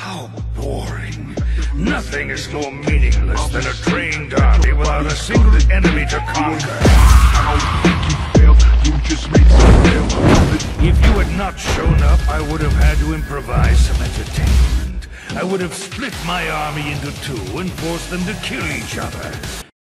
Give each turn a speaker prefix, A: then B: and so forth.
A: How boring. Nothing is more meaningless than a trained army without a single enemy to conquer.
B: I don't think you failed, you just made some fail.
A: If you had not shown up, I would have had to improvise some entertainment. I would have split my army into two and forced them to kill each other.